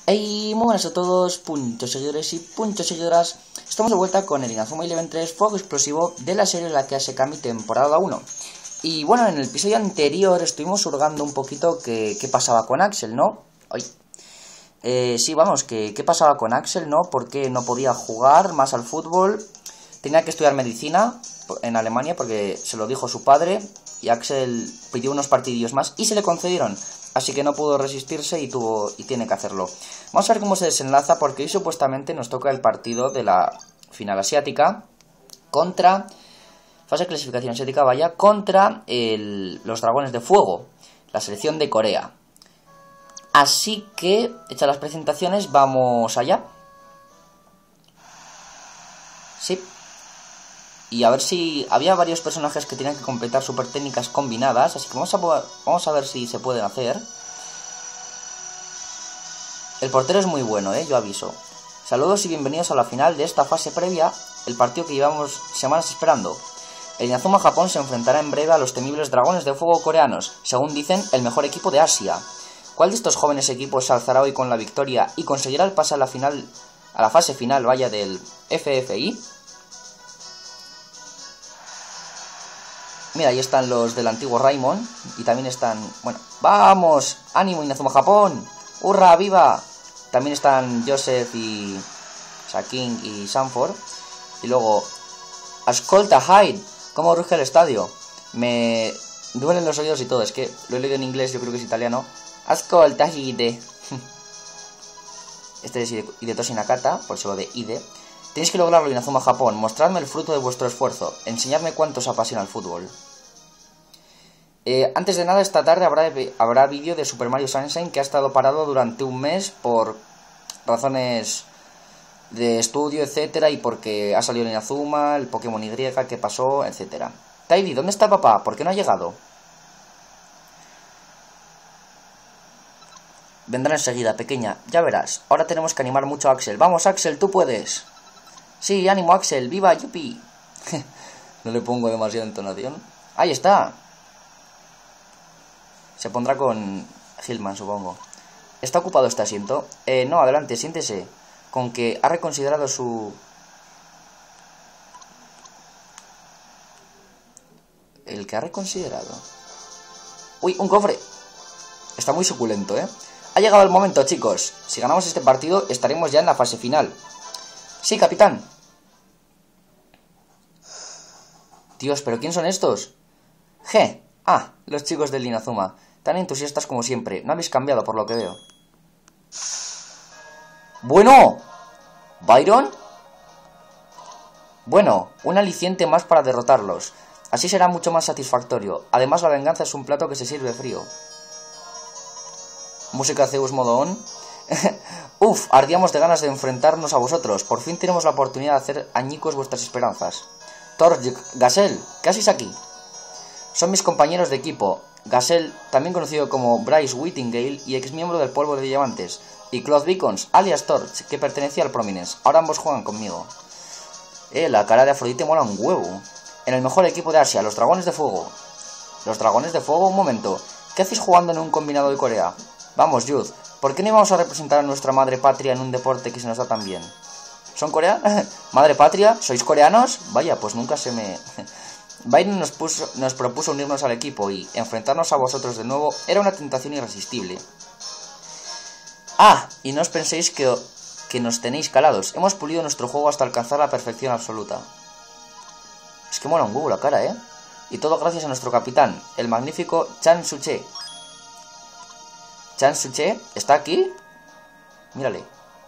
Hey, muy buenas a todos, puntos seguidores y puntos seguidoras. Estamos de vuelta con el Inazuma Eleven 3 Fuego Explosivo de la serie La que hace Kami temporada 1. Y bueno, en el episodio anterior estuvimos hurgando un poquito qué pasaba con Axel, ¿no? Sí, vamos, qué pasaba con Axel, ¿no? Porque no podía jugar más al fútbol. Tenía que estudiar medicina en Alemania porque se lo dijo su padre. Y Axel pidió unos partidillos más y se le concedieron. Así que no pudo resistirse y tiene que hacerlo. Vamos a ver cómo se desenlaza, porque hoy supuestamente nos toca el partido de la final asiática contra... fase de clasificación asiática, vaya, contra los Dragones de Fuego, la selección de Corea. Así que, hechas las presentaciones, vamos allá. Sí. Y a ver si... había varios personajes que tenían que completar super técnicas combinadas, así que vamos a ver si se pueden hacer. El portero es muy bueno, yo aviso. Saludos y bienvenidos a la final de esta fase previa, el partido que llevamos semanas esperando. El Inazuma Japón se enfrentará en breve a los temibles Dragones de Fuego coreanos, según dicen, el mejor equipo de Asia. ¿Cuál de estos jóvenes equipos se alzará hoy con la victoria y conseguirá el pase a la fase final, vaya, del FFI? Mira, ahí están los del antiguo Raimon. Y también están... bueno, ¡vamos! ¡Ánimo, Inazuma Japón! ¡Hurra! ¡Viva! También están Joseph y... Sakin y Sanford. Y luego... Ascolta, Hyde. ¿Cómo ruge el estadio? Me duelen los oídos y todo. Es que lo he leído en inglés, yo creo que es italiano. Ascolta, Hyde. Este es Hidetoshi Nakata, por eso lo de Ide. Tenéis que lograrlo, Inazuma Japón. Mostradme el fruto de vuestro esfuerzo. Enseñadme cuánto os apasiona el fútbol. Antes de nada, esta tarde habrá vídeo de Super Mario Sunshine, que ha estado parado durante un mes por razones de estudio, etcétera, y porque ha salido el Inazuma, el Pokémon Y, que pasó, etcétera. Tairi, ¿dónde está papá? ¿Por qué no ha llegado? Vendrá enseguida, pequeña, ya verás. Ahora tenemos que animar mucho a Axel. ¡Vamos, Axel, tú puedes! Sí, ánimo, Axel, viva, yupi. No le pongo demasiada entonación. Ahí está. Se pondrá con Hillman, supongo. ¿Está ocupado este asiento? No, adelante, siéntese. Con que ha reconsiderado su... ¿El que ha reconsiderado? ¡Uy, un cofre! Está muy suculento, Ha llegado el momento, chicos. Si ganamos este partido, estaremos ya en la fase final. Sí, capitán. Dios, ¿pero quién son estos? Los chicos del Inazuma. Tan entusiastas como siempre. No habéis cambiado por lo que veo. Bueno, ¿Byron? Bueno, un aliciente más para derrotarlos. Así será mucho más satisfactorio. Además, la venganza es un plato que se sirve frío. Música Zeus modo on. Uf, ardíamos de ganas de enfrentarnos a vosotros. Por fin tenemos la oportunidad de hacer añicos vuestras esperanzas. Torjik, Gazelle, ¿qué haces aquí? Son mis compañeros de equipo. Gazelle, también conocido como Bryce Whittingale y ex miembro del Polvo de Diamantes. Y Claude Beacons, alias Torch, que pertenecía al Prominence. Ahora ambos juegan conmigo. La cara de Afrodite mola un huevo. En el mejor equipo de Asia, los Dragones de Fuego. ¿Los Dragones de Fuego? Un momento. ¿Qué hacéis jugando en un combinado de Corea? Vamos, Youth, ¿por qué no íbamos a representar a nuestra madre patria en un deporte que se nos da tan bien? ¿Son coreanos? ¿Madre patria? ¿Sois coreanos? Vaya, pues nunca se me... Byron nos propuso unirnos al equipo y enfrentarnos a vosotros de nuevo era una tentación irresistible. Y no os penséis que nos tenéis calados. Hemos pulido nuestro juego hasta alcanzar la perfección absoluta. Es que mola un huevo la cara, Y todo gracias a nuestro capitán, el magnífico Chan Suche. ¿Chan Suche? ¿Está aquí? Mírale.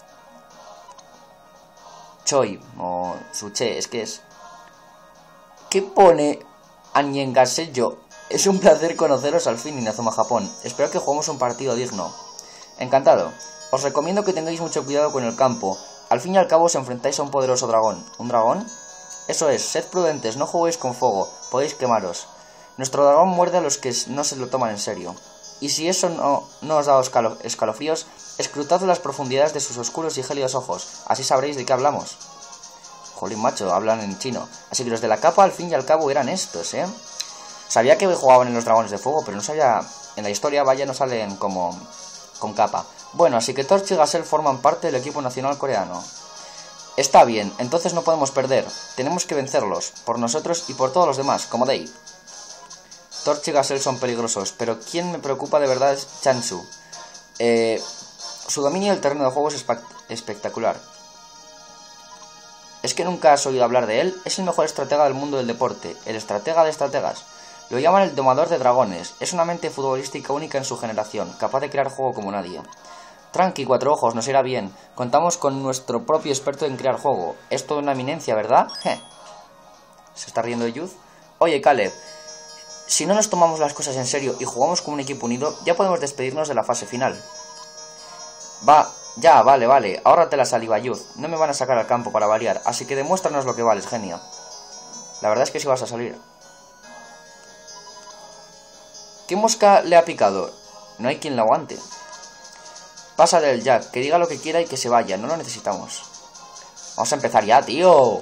Choi o Suche, es que es... ¿Qué pone Anyengaseyo? Es un placer conoceros al fin, Inazuma Japón. Espero que juguemos un partido digno. Encantado. Os recomiendo que tengáis mucho cuidado con el campo. Al fin y al cabo os enfrentáis a un poderoso dragón. ¿Un dragón? Eso es, sed prudentes, no juguéis con fuego. Podéis quemaros. Nuestro dragón muerde a los que no se lo toman en serio. Y si eso no os da escalofríos, escrutad las profundidades de sus oscuros y gélidos ojos. Así sabréis de qué hablamos. Jolín, macho, hablan en chino. Así que los de la capa al fin y al cabo eran estos, Sabía que jugaban en los Dragones de Fuego, pero no sabía... En la historia, vaya, no salen como con capa. Bueno, así que Torch y Gazelle forman parte del equipo nacional coreano. Está bien, entonces no podemos perder. Tenemos que vencerlos, por nosotros y por todos los demás, como Dave. Torch y Gazelle son peligrosos, pero quien me preocupa de verdad es Chansu. Su dominio del terreno de juego es espectacular. ¿Es que nunca has oído hablar de él? Es el mejor estratega del mundo del deporte, el estratega de estrategas. Lo llaman el domador de dragones. Es una mente futbolística única en su generación, capaz de crear juego como nadie. Tranqui, Cuatro Ojos, nos irá bien. Contamos con nuestro propio experto en crear juego. Es toda una eminencia, ¿verdad? ¿Se está riendo de Youth? Oye, Caleb, si no nos tomamos las cosas en serio y jugamos como un equipo unido, ya podemos despedirnos de la fase final. Ya, vale, ahórrate la saliva, Youth. No me van a sacar al campo para variar, así que demuéstranos lo que vales, genio. La verdad es que sí vas a salir. ¿Qué mosca le ha picado? No hay quien la aguante. Pasa del Jack, que diga lo que quiera y que se vaya, no lo necesitamos. Vamos a empezar ya, tío.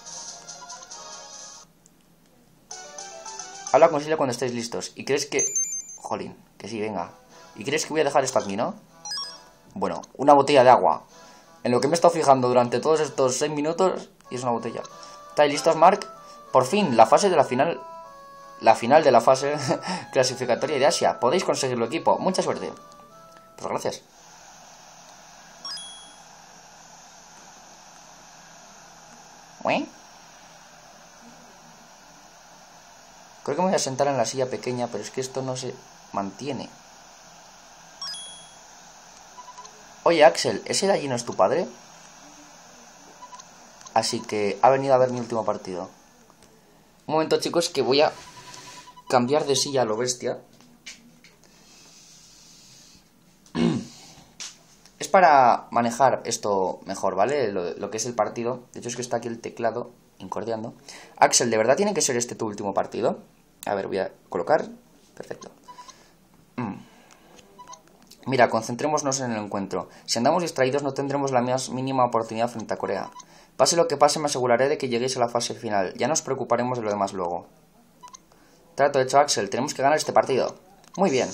Habla con Silvia cuando estéis listos. ¿Y crees que...? Jolín, que sí, venga. ¿Y crees que voy a dejar esto aquí, no? Bueno, una botella de agua. En lo que me he estado fijando durante todos estos 6 minutos, y es una botella. ¿Estáis listos, Mark? Por fin, la fase de la final... La final de la fase clasificatoria de Asia. Podéis conseguirlo, equipo. Mucha suerte. Pues gracias. Creo que me voy a sentar en la silla pequeña, pero es que esto no se mantiene. Oye, Axel, ¿ese de allí no es tu padre? Así que ha venido a ver mi último partido. Un momento, chicos, que voy a cambiar de silla a lo bestia. Es para manejar esto mejor, ¿vale? Lo que es el partido. De hecho, es que está aquí el teclado incordiando. Axel, ¿de verdad tiene que ser este tu último partido? A ver, voy a colocar. Perfecto. Mira, concentrémonos en el encuentro. Si andamos distraídos no tendremos la más mínima oportunidad frente a Corea. Pase lo que pase, me aseguraré de que lleguéis a la fase final. Ya nos preocuparemos de lo demás luego. Trato hecho, Axel. Tenemos que ganar este partido. Muy bien.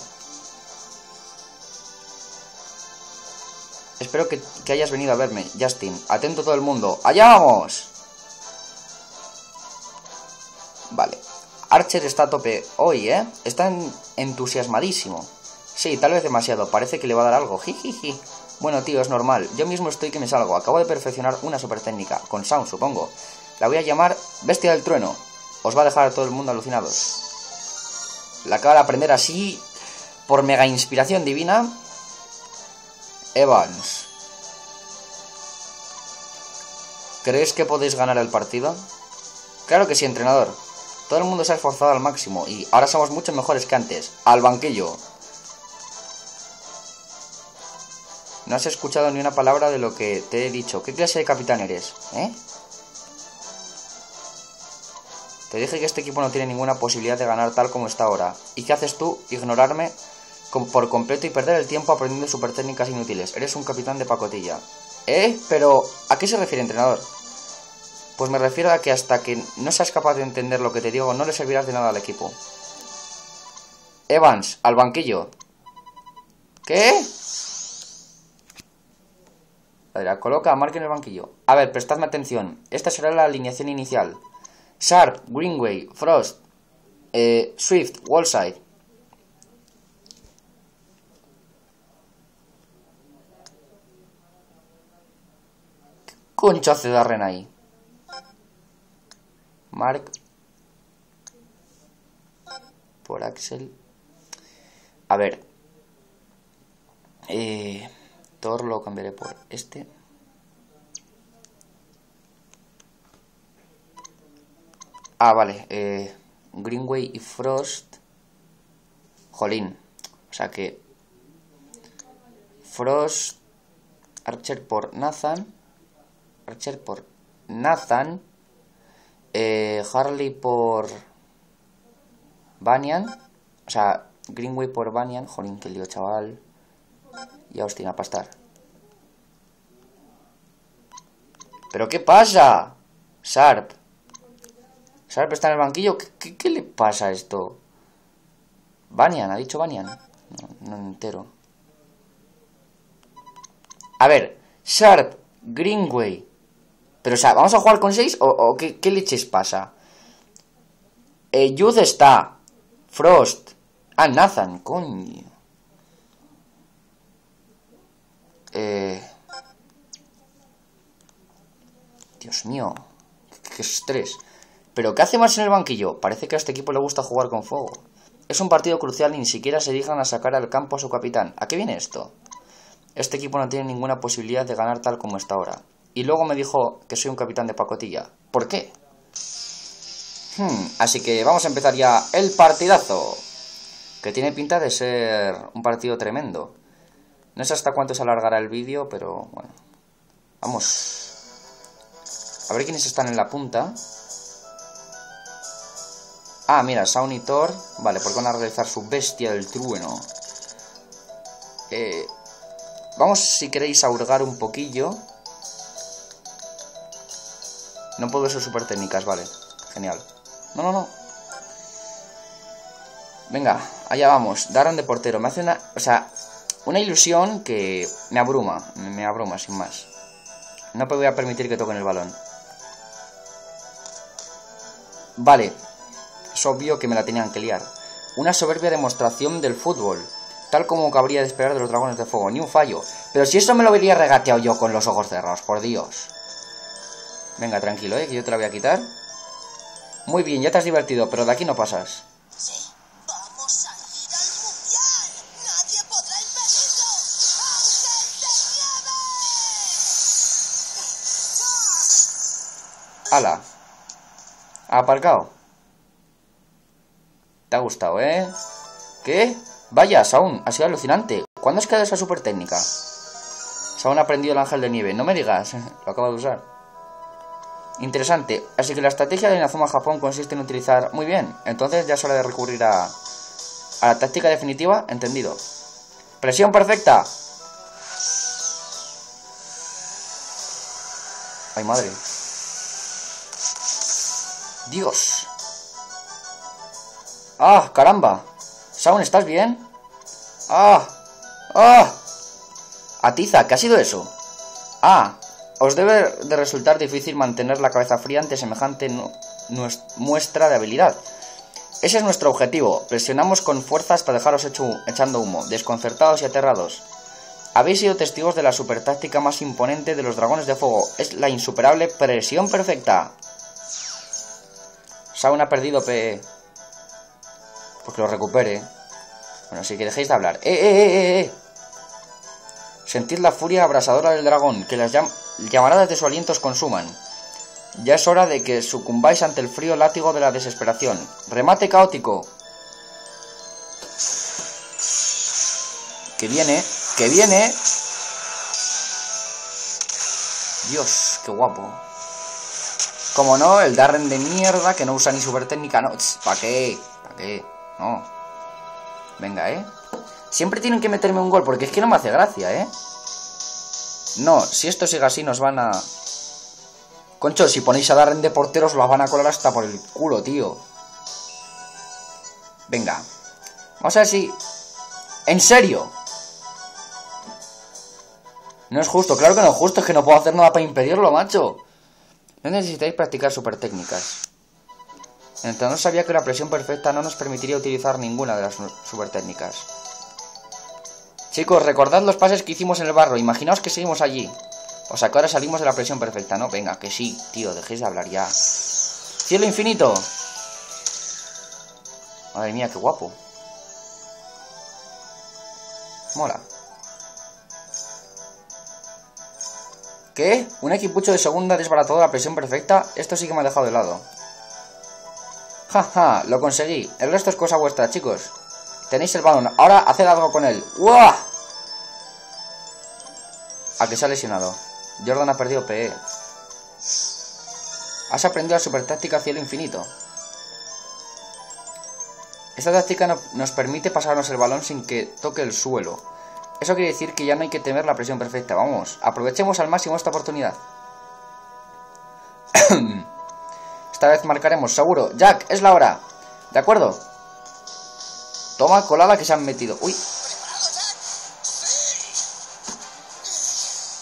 Espero que hayas venido a verme, Justin. Atento todo el mundo. ¡Allá vamos! Vale. Archer está a tope hoy, ¿eh? Está entusiasmadísimo. Sí, tal vez demasiado. Parece que le va a dar algo. Jijiji. Bueno, tío, es normal. Yo mismo estoy que me salgo. Acabo de perfeccionar una super técnica. Con Sound, supongo. La voy a llamar Bestia del Trueno. Os va a dejar a todo el mundo alucinados. La acaba de aprender así, por mega inspiración divina. Evans. ¿Crees que podéis ganar el partido? Claro que sí, entrenador. Todo el mundo se ha esforzado al máximo y ahora somos mucho mejores que antes. ¡Al banquillo! No has escuchado ni una palabra de lo que te he dicho. ¿Qué clase de capitán eres? ¿Eh? Te dije que este equipo no tiene ninguna posibilidad de ganar tal como está ahora. ¿Y qué haces tú? Ignorarme por completo y perder el tiempo aprendiendo super técnicas inútiles. Eres un capitán de pacotilla. Pero ¿a qué se refiere, entrenador? Pues me refiero a que hasta que no seas capaz de entender lo que te digo, no le servirás de nada al equipo. Evans, al banquillo. ¿Qué? A ver, coloca a Mark en el banquillo. A ver, prestadme atención. Esta será la alineación inicial. Sharp, Greenway, Frost, Swift, Wallside. ¿Qué concho hace Darren ahí? Mark por Axel. A ver. Thor lo cambiaré por este. Ah, vale. Greenway y Frost. Jolín. O sea que Frost. Archer por Nathan. Archer por Nathan. Harley por Banyan. O sea, Greenway por Banyan. Jolín, qué lío, chaval. Y Austin a pastar. ¿Pero qué pasa? Sharp. Sharp está en el banquillo. ¿Qué le pasa a esto? Banyan, ha dicho Banyan. No me entero. A ver, Sharp, Greenway. Pero, o sea, ¿vamos a jugar con 6 o qué leches pasa? Youth está. Frost. Ah, Nathan, coño. Dios mío. Qué estrés. ¿Pero qué hace más en el banquillo? Parece que a este equipo le gusta jugar con fuego. Es un partido crucial y ni siquiera se digan a sacar al campo a su capitán. ¿A qué viene esto? Este equipo no tiene ninguna posibilidad de ganar tal como está ahora. Y luego me dijo que soy un capitán de pacotilla. ¿Por qué? Así que vamos a empezar ya el partidazo. Que tiene pinta de ser un partido tremendo. No sé hasta cuánto se alargará el vídeo, pero bueno. Vamos. A ver quiénes están en la punta. Ah, mira, Shaun y Thor. Vale, porque van a realizar su bestia del trueno. Vamos, si queréis, a hurgar un poquillo. No puedo usar super técnicas, vale. Genial. No. Venga, allá vamos. Darren de portero. Me hace una... O sea, una ilusión que me abruma. Me abruma, sin más. No voy a permitir que toquen el balón. Vale. Es obvio que me la tenían que liar. Una soberbia demostración del fútbol. Tal como cabría de esperar de los dragones de fuego. Ni un fallo. Pero si eso me lo vería regateado yo con los ojos cerrados, por Dios. Venga, tranquilo, que yo te la voy a quitar. Muy bien, ya te has divertido, pero de aquí no pasas. Sí, vamos a ir al mundial. Nadie podrá impedirlo. ¡Aunque se nieve! ¡Hala! ¿Ha aparcado? ¿Te ha gustado, ¿Qué? Vaya, Shaun, ha sido alucinante. ¿Cuándo has creado esa super técnica? Shaun ha aprendido el ángel de nieve. No me digas, lo acabo de usar. Interesante, así que la estrategia de Inazuma Japón consiste en utilizar... Muy bien, entonces ya es hora de recurrir a la táctica definitiva, entendido. ¡Presión perfecta! ¡Ay, madre! ¡Dios! ¡Ah, caramba! Shaun, ¿estás bien? ¡Ah! Atiza, ¿qué ha sido eso? ¡Ah! Os debe de resultar difícil mantener la cabeza fría ante semejante muestra de habilidad. Ese es nuestro objetivo. Presionamos con fuerza hasta dejaros echando humo, desconcertados y aterrados. Habéis sido testigos de la super táctica más imponente de los dragones de fuego. Es la insuperable presión perfecta. Shaun ha perdido PE. Pues que lo recupere. Bueno, si que dejéis de hablar. Sentid la furia abrasadora del dragón, que las llamaradas de su aliento os consuman. Ya es hora de que sucumbáis ante el frío látigo de la desesperación. ¡Remate caótico! ¡Que viene! ¡Que viene! Dios, qué guapo. Como no, el Darren de mierda que no usa ni super técnica. No, ¿para qué? ¿Para qué? No. Venga, Siempre tienen que meterme un gol porque es que no me hace gracia, No, si esto sigue así nos van a... Concho, si ponéis a Darren de portero os lo van a colar hasta por el culo, tío. Venga. Vamos a ver si... ¿En serio? No es justo, claro que no es justo, es que no puedo hacer nada para impedirlo, macho. No necesitáis practicar super técnicas. Entonces no sabía que la presión perfecta no nos permitiría utilizar ninguna de las super técnicas. Chicos, recordad los pases que hicimos en el barro. Imaginaos que seguimos allí. O sea que ahora salimos de la presión perfecta, ¿no? Venga, que sí, tío, dejéis de hablar ya. ¡Cielo infinito! Madre mía, qué guapo. Mola. ¿Qué? ¿Un equipucho de segunda desbaratado la presión perfecta? Esto sí que me ha dejado de lado. Jaja, lo conseguí. El resto es cosa vuestra, chicos. Tenéis el balón. Ahora haced algo con él. ¡Uah! A que se ha lesionado. Jordan ha perdido PE. Has aprendido la super táctica cielo infinito. Esta táctica nos permite pasarnos el balón sin que toque el suelo. Eso quiere decir que ya no hay que temer la presión perfecta. Vamos, aprovechemos al máximo esta oportunidad. Esta vez marcaremos, seguro. Jack, es la hora. ¿De acuerdo? Toma, colada que se han metido. Uy.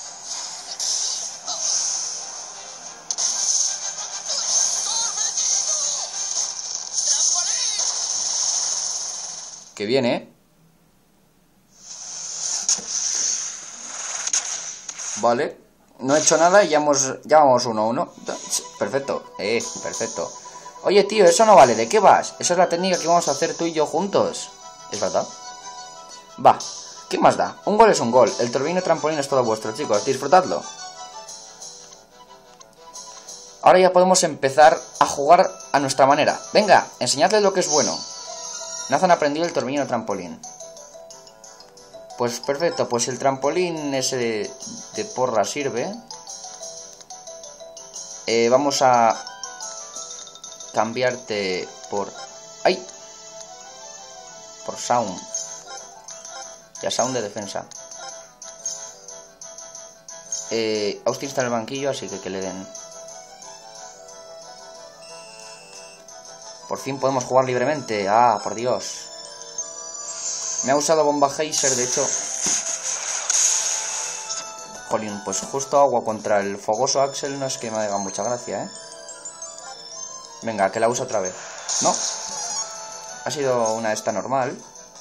Que viene. Vale. No he hecho nada y ya vamos 1-1. Perfecto. Perfecto. Oye, tío, eso no vale. ¿De qué vas? Esa es la técnica que vamos a hacer tú y yo juntos. ¿Es verdad? Va. ¿Qué más da? Un gol es un gol. El torbellino trampolín es todo vuestro, chicos. Disfrutadlo. Ahora ya podemos empezar a jugar a nuestra manera. Venga, enseñadles lo que es bueno. Nathan aprendió el torbellino trampolín. Pues perfecto, pues el trampolín ese de porra sirve. Vamos a cambiarte por... ¡Ay! Por Sound. Ya Sound de defensa. Austin está en el banquillo, así que le den. Por fin podemos jugar libremente. Ah, por Dios. Me ha usado bomba geyser, de hecho. Jolín, pues justo agua contra el fogoso Axel no es que me haga mucha gracia, ¿eh? Venga, que la uso otra vez. No. Ha sido una esta normal.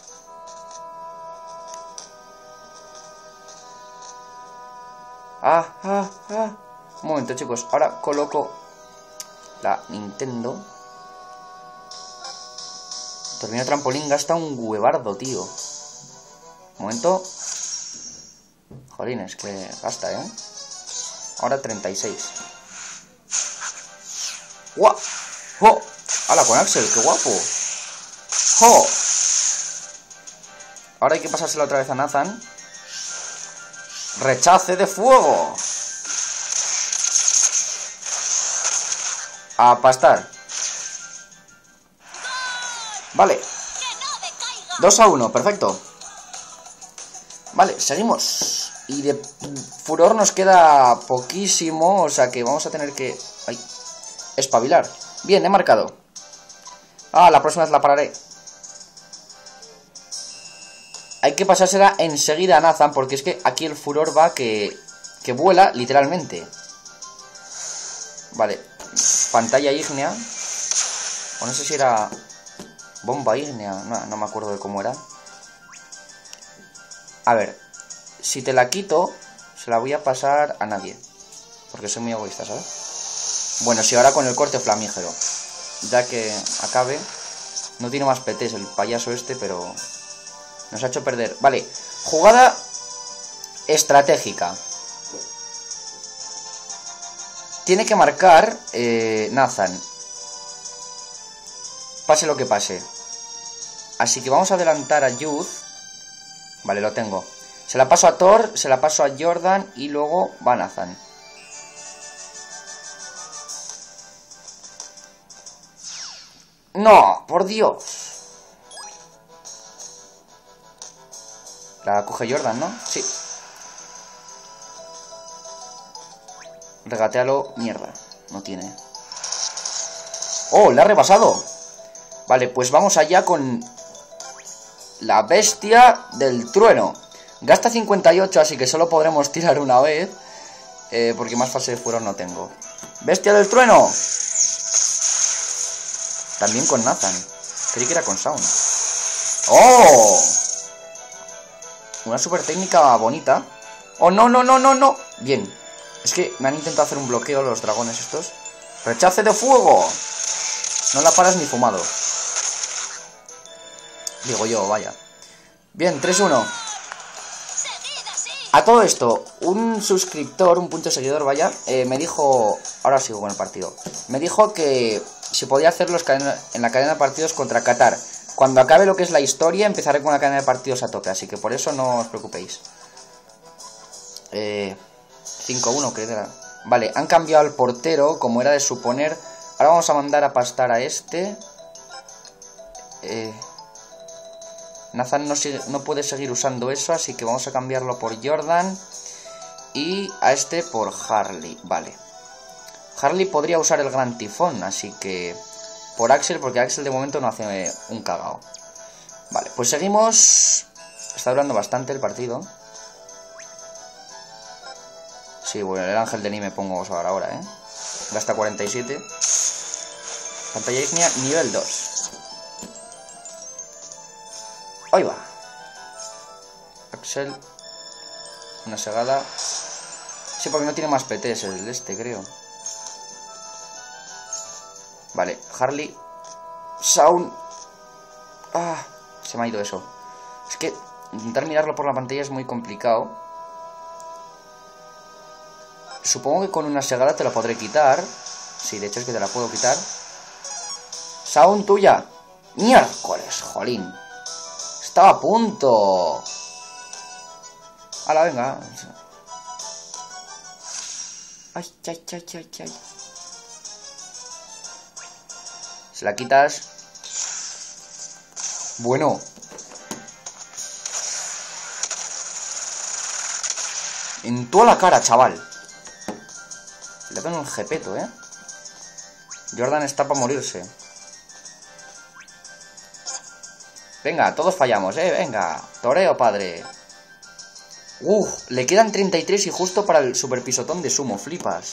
Un momento, chicos. Ahora coloco la Nintendo. Torbellino trampolín gasta un huevardo, tío. Un momento. Jolines, que gasta, ¿eh? Ahora 36. ¡Guau! ¡Oh! ¡Hala, con Axel! ¡Qué guapo! ¡Oh! Ahora hay que pasársela otra vez a Nathan. ¡Rechace de fuego! A pastar. Vale. 2-1, perfecto. Vale, seguimos. Y de furor nos queda poquísimo, o sea que vamos a tener que... ¡Ay! Espabilar. Bien, he marcado. Ah, la próxima vez la pararé. Hay que pasársela enseguida a Nathan, porque es que aquí el furor va que vuela, literalmente. Vale. Pantalla ígnea. O no sé si era... Bomba ígnea. No me acuerdo de cómo era. A ver. Si te la quito, se la voy a pasar a nadie. Porque soy muy egoísta, ¿sabes? Bueno, si ahora con el corte flamígero. Ya que acabe. No tiene más PTs el payaso este, pero... nos ha hecho perder. Vale. Jugada estratégica. Tiene que marcar Nathan. Pase lo que pase. Así que vamos a adelantar a Youth. Vale, lo tengo. Se la paso a Thor, se la paso a Jordan y luego va Nathan. ¡No! ¡Por Dios! La coge Jordan, ¿no? Sí. Regatealo. Mierda. No tiene. ¡Oh! ¡Le ha rebasado! Vale, pues vamos allá con... la bestia del trueno. Gasta 58, así que solo podremos tirar una vez. Porque más fase de furor no tengo. ¡Bestia del trueno! También con Nathan. Creí que era con Sound. ¡Oh! Una super técnica bonita. ¡Oh, no, no, no, no, no! Bien. Es que me han intentado hacer un bloqueo los dragones estos. ¡Rechace de fuego! No la paras ni fumado. Digo yo, vaya. Bien, 3-1. A todo esto, un suscriptor, un punto seguidor, vaya, me dijo... Ahora sigo con el partido. Me dijo que se podía hacer en la cadena de partidos contra Qatar. Cuando acabe lo que es la historia, empezaré con la cadena de partidos a tope. Así que por eso no os preocupéis. 5-1, creo que era. Vale, han cambiado al portero, como era de suponer. Ahora vamos a mandar a pastar a este. Nathan no puede seguir usando eso, así que vamos a cambiarlo por Jordan. Y a este por Harley, vale. Harley podría usar el gran tifón, así que... por Axel, porque Axel de momento no hace un cagao. Vale, pues seguimos. Está durando bastante el partido. Sí, bueno, el ángel de Ni me pongo a usar ahora, ¿eh? Gasta 47. Pantalla ígnea, nivel 2. Ahí va. Axel. Una segada. Sí, porque no tiene más PTs el este, creo. Vale, Harley. Sound. Ah, se me ha ido eso. Es que intentar mirarlo por la pantalla es muy complicado. Supongo que con una segada te la podré quitar. Sí, de hecho es que te la puedo quitar. Sound tuya. Miércoles, jolín. Estaba a punto. Hala, venga. Ay, ay, ay, ay, ay. Se la quitas. Bueno. En toda la cara, chaval. Le dan un jepeto, ¿eh? Jordan está para morirse. Venga, todos fallamos, venga. Toreo, padre. Le quedan 33 y justo para el super pisotón de sumo. Flipas.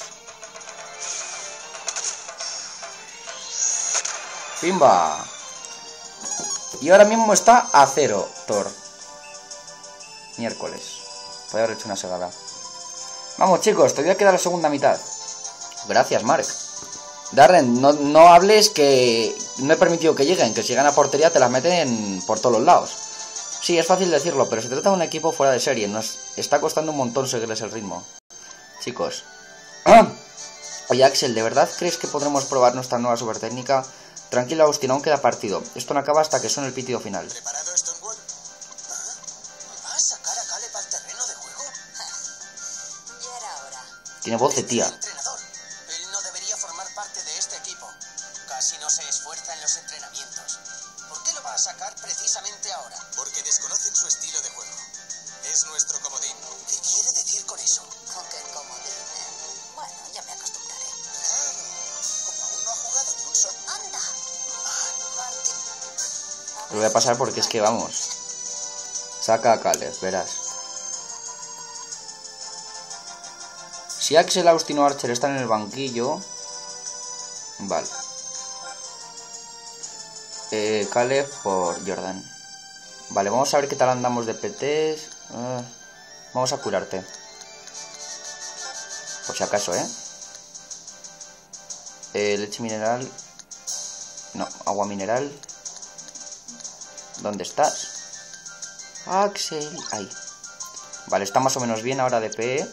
Pimba. Y ahora mismo está a 0, Thor. Miércoles. Podría haber hecho una segada. Vamos, chicos, todavía queda la segunda mitad. Gracias, Mark. Darren, no hables, que no he permitido que lleguen. Que si llegan a portería te las meten por todos los lados. Sí, es fácil decirlo, pero se trata de un equipo fuera de serie. Nos está costando un montón seguirles el ritmo. Chicos. Oye, Axel, ¿de verdad crees que podremos probar nuestra nueva super técnica? Tranquilo, Austin, aún queda partido. Esto no acaba hasta que suene el pitido final. ¿Preparado, Stonewall? ¿Va a sacar a Caleb al terreno de juego? Ya era hora. Tiene voz de tía. Entrenador. Él no debería formar parte de este equipo. Casi no se esfuerza en los entrenamientos. ¿Por qué lo va a sacar precisamente ahora? Porque desconocen su estilo de juego. Es nuestro comodín. ¿Qué quiere decir con eso? Con que el comodín. Bueno, ya me acostumbraré. Claro. Como aún no ha jugado ni un solo. ¡Anda! Martín. Lo voy a pasar porque es que vamos. Saca a Caleb, verás. Si Axel, Austin o Archer están en el banquillo. Vale. Caleb por Jordan. Vale, vamos a ver qué tal andamos de PTs. Vamos a curarte. Por si acaso, leche mineral. No, agua mineral. ¿Dónde estás? Axel. Ahí. Vale, está más o menos bien ahora de PE.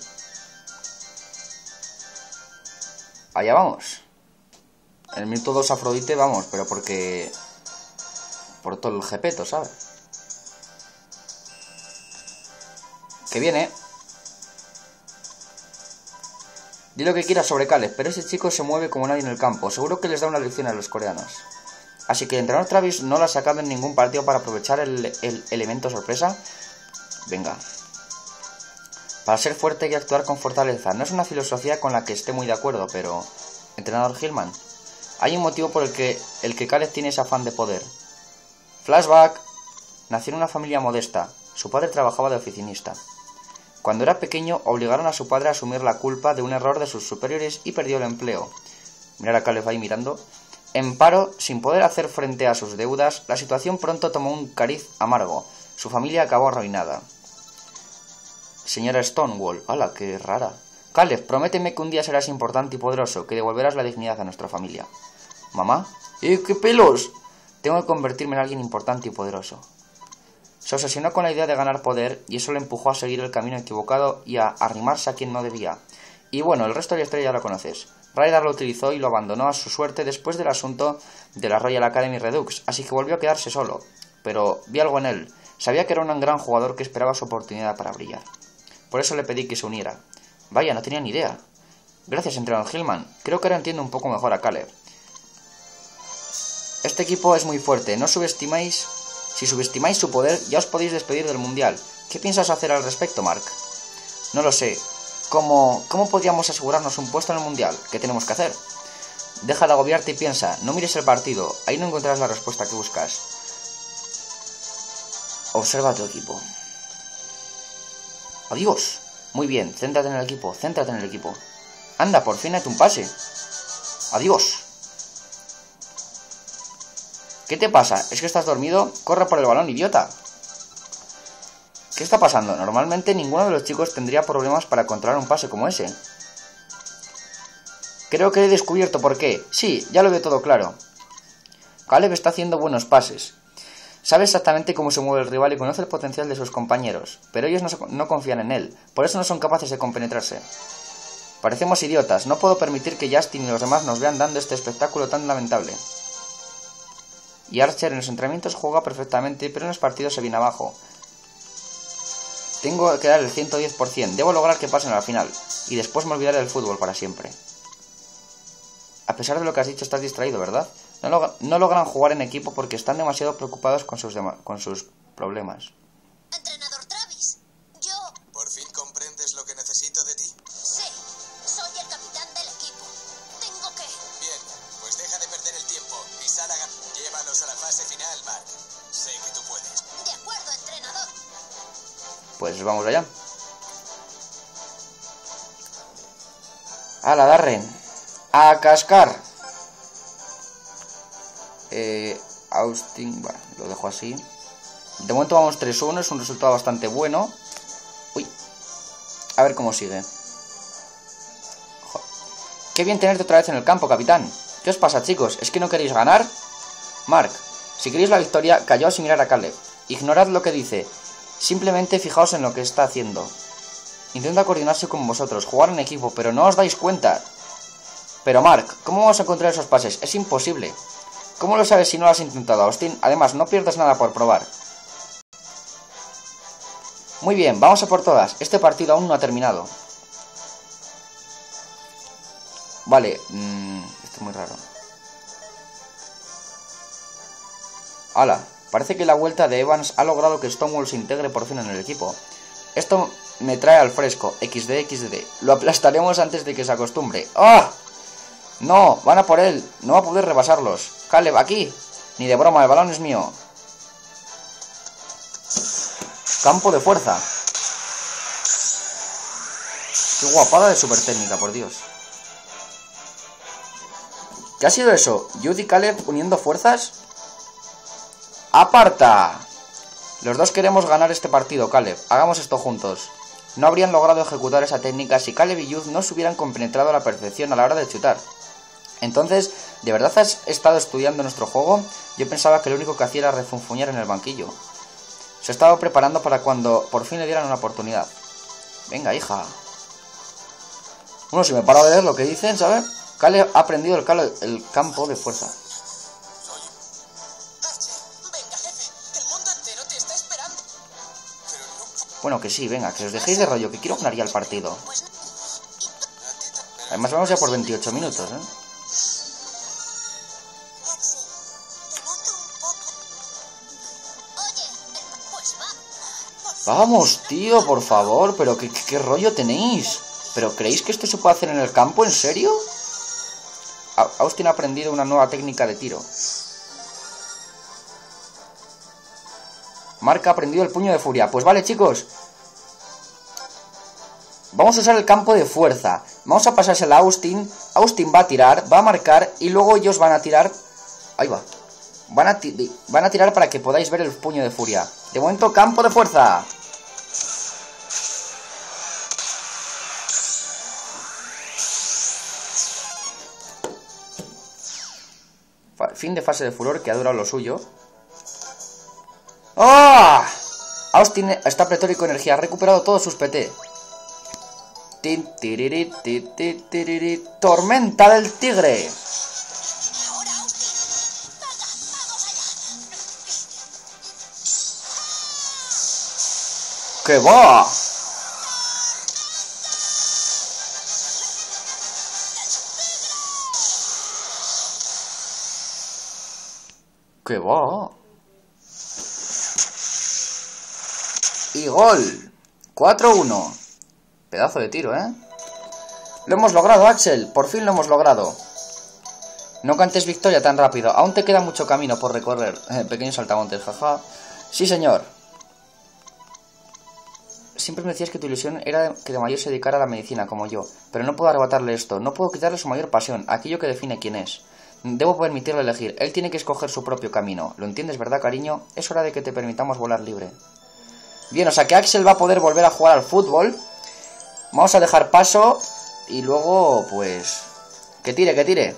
Allá vamos. En el minuto 2 Afrodite vamos, pero porque... por todo el jepeto, ¿sabes? Que viene. Di lo que quieras sobre Caleb, pero ese chico se mueve como nadie en el campo. Seguro que les da una lección a los coreanos. Así que el entrenador Travis no lo ha sacado en ningún partido para aprovechar el elemento sorpresa. Venga. Para ser fuerte hay que actuar con fortaleza. No es una filosofía con la que esté muy de acuerdo, pero... Entrenador Hillman, hay un motivo por el que Caleb tiene ese afán de poder. Flashback. Nació en una familia modesta. Su padre trabajaba de oficinista. Cuando era pequeño, obligaron a su padre a asumir la culpa de un error de sus superiores y perdió el empleo. Mirar a Caleb ahí mirando. En paro, sin poder hacer frente a sus deudas, la situación pronto tomó un cariz amargo. Su familia acabó arruinada. Señora Stonewall, ¡hala, qué rara! Caleb, prométeme que un día serás importante y poderoso, que devolverás la dignidad a nuestra familia. ¿Mamá? ¡Qué pelos! Tengo que convertirme en alguien importante y poderoso. Se obsesionó con la idea de ganar poder y eso le empujó a seguir el camino equivocado y a arrimarse a quien no debía. Y bueno, el resto de la historia ya lo conoces. Ryder lo utilizó y lo abandonó a su suerte después del asunto de la Royal Academy Redux, así que volvió a quedarse solo. Pero vi algo en él. Sabía que era un gran jugador que esperaba su oportunidad para brillar. Por eso le pedí que se uniera. Vaya, no tenía ni idea. Gracias, entrenador Hillman. Creo que ahora entiendo un poco mejor a Caleb. Este equipo es muy fuerte, no subestimáis... Si subestimáis su poder, ya os podéis despedir del Mundial. ¿Qué piensas hacer al respecto, Mark? No lo sé. ¿Cómo podríamos asegurarnos un puesto en el Mundial? ¿Qué tenemos que hacer? Deja de agobiarte y piensa. No mires el partido. Ahí no encontrarás la respuesta que buscas. Observa a tu equipo. Adiós. Muy bien, céntrate en el equipo, céntrate en el equipo. Anda, por fin hazte un pase. Adiós. ¿Qué te pasa? ¿Es que estás dormido? Corre por el balón, idiota. ¿Qué está pasando? Normalmente ninguno de los chicos tendría problemas para controlar un pase como ese. Creo que he descubierto por qué. Sí, ya lo veo todo claro. Caleb está haciendo buenos pases. Sabe exactamente cómo se mueve el rival y conoce el potencial de sus compañeros, pero ellos no confían en él, por eso no son capaces de compenetrarse. Parecemos idiotas, no puedo permitir que Justin y los demás nos vean dando este espectáculo tan lamentable. Y Archer en los entrenamientos juega perfectamente, pero en los partidos se viene abajo. Tengo que dar el 110%, debo lograr que pasen a la final, y después me olvidaré del fútbol para siempre. A pesar de lo que has dicho, estás distraído, ¿verdad? No logran jugar en equipo porque están demasiado preocupados con sus problemas. Entrenador Travis, yo... ¿Por fin comprendes lo que necesito de ti? Sí, soy el capitán del equipo. Tengo que... Bien, pues deja de perder el tiempo y sal a ganar. Llévalos a la fase final, Mark. Sé que tú puedes. De acuerdo, entrenador. Pues vamos allá. ¡Hala, Darren! ¡A cascar! Austin, bueno, lo dejo así. De momento vamos 3-1, es un resultado bastante bueno. Uy, a ver cómo sigue. Joder. Qué bien tenerte otra vez en el campo, capitán. ¿Qué os pasa, chicos? ¿Es que no queréis ganar? Mark, si queréis la victoria, callaos y mirad a Caleb. Ignorad lo que dice. Simplemente fijaos en lo que está haciendo. Intenta coordinarse con vosotros, jugar en equipo, pero no os dais cuenta. Pero Mark, ¿cómo vamos a encontrar esos pases? Es imposible. ¿Cómo lo sabes si no lo has intentado, Austin? Además, no pierdas nada por probar. Muy bien, vamos a por todas. Este partido aún no ha terminado. Vale, esto es muy raro. ¡Hala! Parece que la vuelta de Evans ha logrado que Stonewall se integre por fin en el equipo. Esto me trae al fresco. XD. Lo aplastaremos antes de que se acostumbre. ¡Ah! No, van a por él. No va a poder rebasarlos. Caleb, aquí. Ni de broma, el balón es mío. Campo de fuerza. Qué guapada de super técnica, por Dios. ¿Qué ha sido eso? ¿Jude y Caleb uniendo fuerzas? ¡Aparta! Los dos queremos ganar este partido, Caleb. Hagamos esto juntos. No habrían logrado ejecutar esa técnica si Caleb y Jude no se hubieran compenetrado a la perfección a la hora de chutar. Entonces, ¿de verdad has estado estudiando nuestro juego? Yo pensaba que lo único que hacía era refunfuñar en el banquillo. Se estaba preparando para cuando por fin le dieran una oportunidad. Venga, hija. Bueno, si me paro de ver lo que dicen, ¿sabes? Caleb ha aprendido el campo de fuerza. Venga, jefe, el mundo entero te está esperando. Pero no... Bueno, que sí, venga, que os dejéis de rollo, que quiero ganar ya el partido. Además vamos ya por 28 minutos, ¿eh? Vamos, tío, por favor, pero ¿qué rollo tenéis? ¿Pero creéis que esto se puede hacer en el campo? ¿En serio? Austin ha aprendido una nueva técnica de tiro. Mark ha aprendido el puño de furia. Pues vale, chicos. Vamos a usar el campo de fuerza. Vamos a pasársela a Austin. Austin va a tirar, va a marcar y luego ellos van a tirar. Ahí va. Van a tirar para que podáis ver el puño de furia. De momento, campo de fuerza. Fin de fase de furor, que ha durado lo suyo. ¡Ah! Austin está pletórico de energía. Ha recuperado todos sus PT. Tormenta del tigre. ¡Que va! ¡Que va! Y gol. 4-1. Pedazo de tiro, ¿eh? Lo hemos logrado, Axel. Por fin lo hemos logrado. No cantes victoria tan rápido. Aún te queda mucho camino por recorrer. Pequeños saltamontes, jaja. Sí, señor. Siempre me decías que tu ilusión era que de mayor se dedicara a la medicina, como yo. Pero no puedo arrebatarle esto. No puedo quitarle su mayor pasión, aquello que define quién es. Debo permitirle elegir. Él tiene que escoger su propio camino. ¿Lo entiendes, verdad, cariño? Es hora de que te permitamos volar libre. Bien, o sea que Axel va a poder volver a jugar al fútbol. Vamos a dejar paso. Y luego, pues... Que tire, que tire.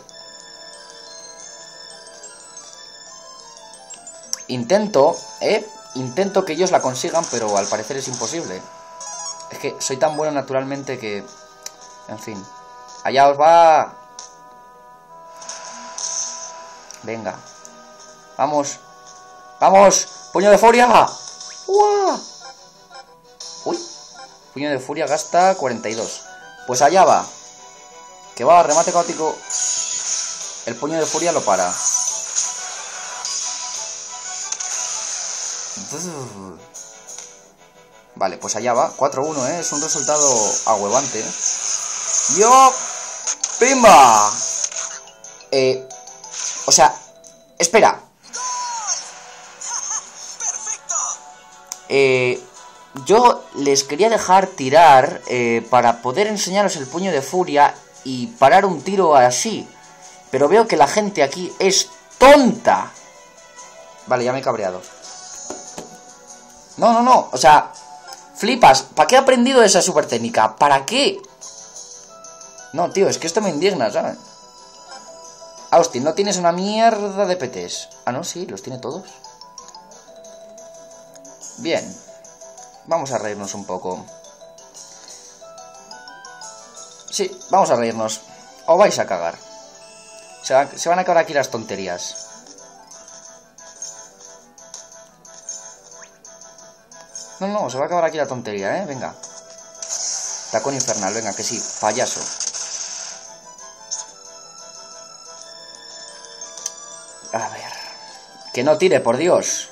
Intento que ellos la consigan, pero al parecer es imposible. Es que soy tan bueno naturalmente que... En fin. Allá os va. Venga. Vamos. ¡Vamos! ¡Puño de furia! ¡Uah! Uy. Puño de furia gasta 42. Pues allá va. Que va, remate caótico. El puño de furia lo para. Vale, pues allá va. 4-1, es un resultado ahuevante. ¡Yo! ¡Pimba! O sea, espera. Yo les quería dejar tirar para poder enseñaros el puño de furia y parar un tiro así. Pero veo que la gente aquí es tonta. Vale, ya me he cabreado. No, o sea, flipas. ¿Para qué he aprendido esa super técnica? ¿Para qué? No, tío, es que esto me indigna, ¿sabes? Austin, no tienes una mierda de PTs. Ah, no, sí, los tiene todos. Bien. Vamos a reírnos un poco. Sí, vamos a reírnos. O vais a cagar. Se van a acabar aquí las tonterías. No, se va a acabar aquí la tontería, ¿eh? Venga. Tacón infernal, venga, que sí, payaso. A ver. Que no tire, por Dios.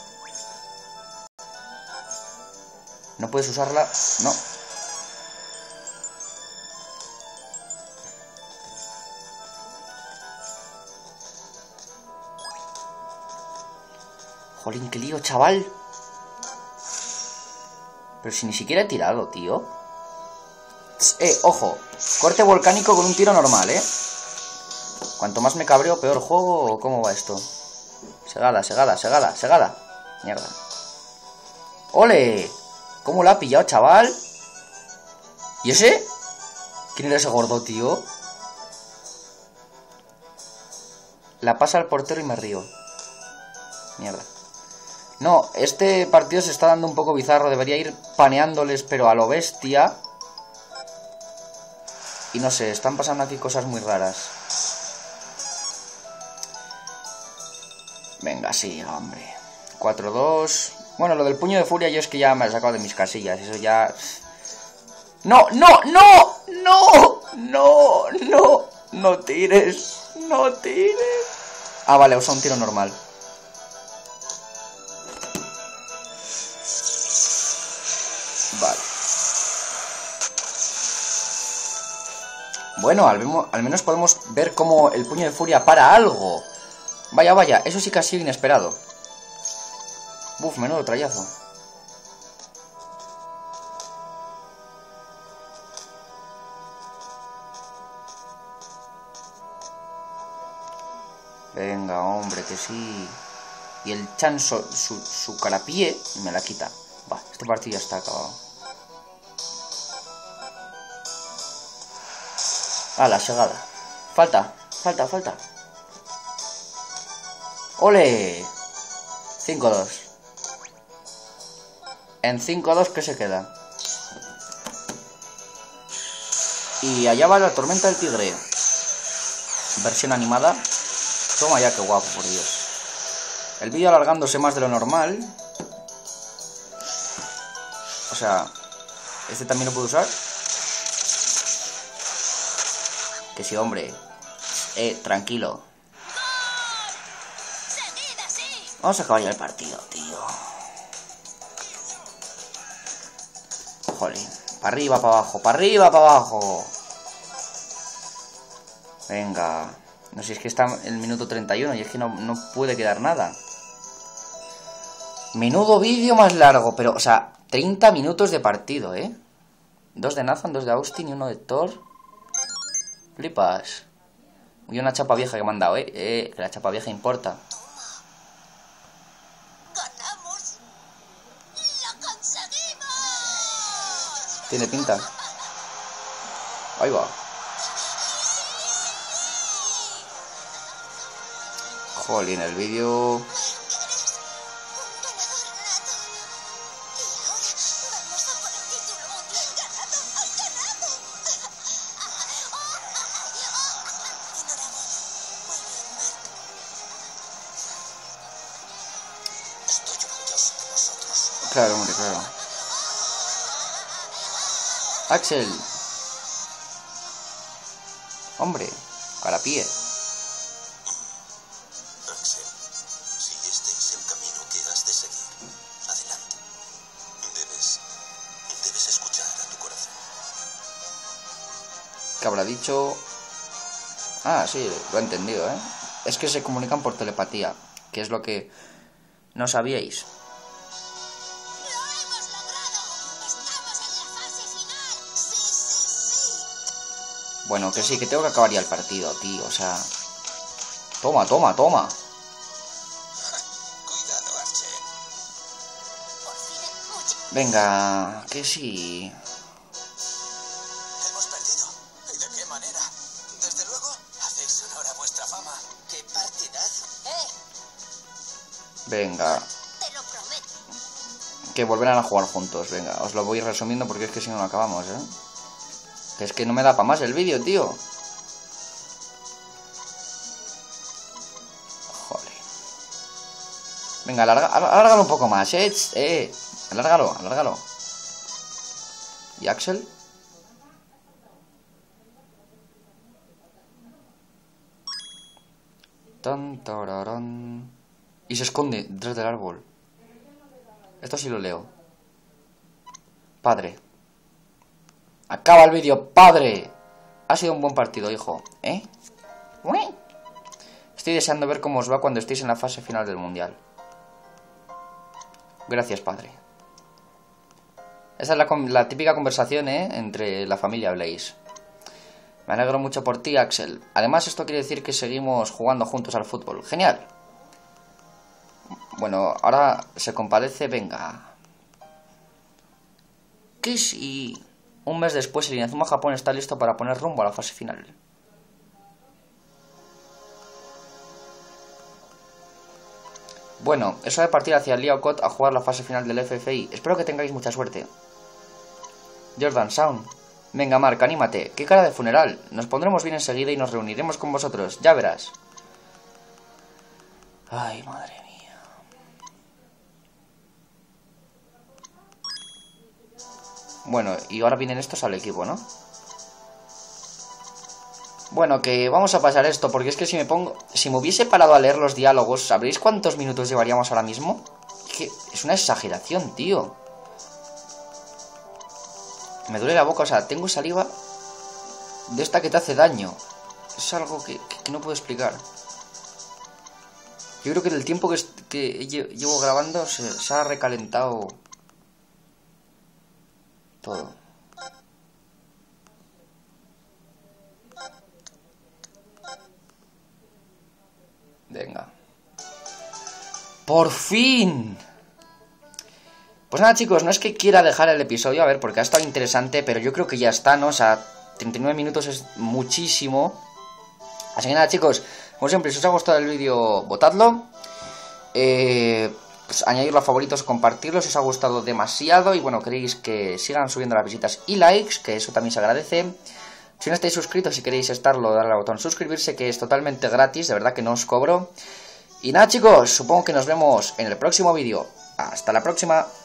¿No puedes usarla? No. Jolín, qué lío, chaval. Pero si ni siquiera he tirado, tío. Ojo. Corte volcánico con un tiro normal, ¿eh? Cuanto más me cabreo, peor juego. ¿O cómo va esto? Segada. Mierda. ¡Ole! ¿Cómo la ha pillado, chaval? ¿Y ese? ¿Quién era ese gordo, tío? La pasa al portero y me río. Mierda. No, este partido se está dando un poco bizarro. Debería ir paneándoles, pero a lo bestia. Y no sé, están pasando aquí cosas muy raras. Venga, sí, hombre. 4-2. Bueno, lo del puño de furia yo es que ya me lo he sacado de mis casillas. Eso ya... ¡No! ¡No tires! ¡No tires! Ah, vale, usa un tiro normal. Vale. Bueno, al menos podemos ver cómo el puño de furia para algo. Vaya, eso sí que ha sido inesperado. Buf, menudo trayazo. Venga, hombre, que sí. Y el chanso, su carapié, me la quita. Va, este partido ya está acabado. Ah, la segada. Falta. ¡Ole! 5-2. En 5-2, ¿qué se queda? Y allá va la tormenta del tigre. Versión animada. Toma ya, qué guapo, por Dios. El vídeo alargándose más de lo normal. O sea, ¿este también lo puedo usar? Que sí, hombre. Tranquilo. Vamos a acabar ya el partido, tío. Jolín. Para arriba, para abajo. Venga. No sé, si es que está el minuto 31 y es que no puede quedar nada. Menudo vídeo más largo, pero, o sea, 30 minutos de partido, ¿eh? 2 de Nathan, 2 de Austin y 1 de Thor. Flipas. Y una chapa vieja que me han dado, que la chapa vieja importa. ¡Ganamos! ¡Lo conseguimos! Tiene pinta. Ahí va. Jolín, el vídeo... Claro, hombre, claro. Axel. Hombre, carapié. Axel, si este es el camino que has de seguir, adelante. Debes escuchar a tu corazón. ¿Qué habrá dicho? Ah, sí, lo he entendido, ¿eh? Es que se comunican por telepatía, que es lo que no sabíais. Bueno, que sí, que tengo que acabar ya el partido, tío, o sea... Toma, toma, toma. Cuidado, Archer. Venga, que sí. Hemos perdido. ¿Y de qué manera? Desde luego, hacéis honor a vuestra fama. ¡Qué partidazo! Venga. Te lo prometo. Que volverán a jugar juntos, venga. Os lo voy resumiendo porque es que si no lo acabamos, ¿eh? Que es que no me da para más el vídeo, tío. Joder. Venga, alárgalo un poco más, alárgalo, alárgalo. ¿Y Axel? Tan, tararán. Y se esconde detrás del árbol. Esto sí lo leo. Padre. Acaba el vídeo, padre. Ha sido un buen partido, hijo. ¿Eh? Estoy deseando ver cómo os va cuando estéis en la fase final del mundial. Gracias, padre. Esa es la típica conversación, entre la familia Blaze. Me alegro mucho por ti, Axel. Además, esto quiere decir que seguimos jugando juntos al fútbol. ¡Genial! Bueno, ahora se compadece, venga. ¿Qué si...? Un mes después, el Inazuma Japón está listo para poner rumbo a la fase final. Bueno, es hora de partir hacia el Liaocot a jugar la fase final del FFI. Espero que tengáis mucha suerte. Jordan Sound. Venga, Mark, anímate. Qué cara de funeral. Nos pondremos bien enseguida y nos reuniremos con vosotros. Ya verás. Ay, madre mía. Bueno, y ahora vienen estos al equipo, ¿no? Bueno, que vamos a pasar esto, porque es que si me hubiese parado a leer los diálogos, ¿sabréis cuántos minutos llevaríamos ahora mismo? Es una exageración, tío. Me duele la boca, o sea, tengo saliva de esta que te hace daño. Es algo que no puedo explicar. Yo creo que el tiempo que llevo grabando se ha recalentado todo. Venga. ¡Por fin! Pues nada, chicos, no es que quiera dejar el episodio, a ver, porque ha estado interesante, pero yo creo que ya está, ¿no? O sea, 39 minutos es muchísimo. Así que nada, chicos, como siempre, si os ha gustado el vídeo, votadlo. Pues añadirlo a favoritos, compartirlo si os ha gustado demasiado. Y bueno, queréis que sigan subiendo las visitas y likes, que eso también se agradece. Si no estáis suscritos y queréis estarlo, darle al botón suscribirse, que es totalmente gratis, de verdad que no os cobro. Y nada, chicos, supongo que nos vemos en el próximo vídeo. Hasta la próxima.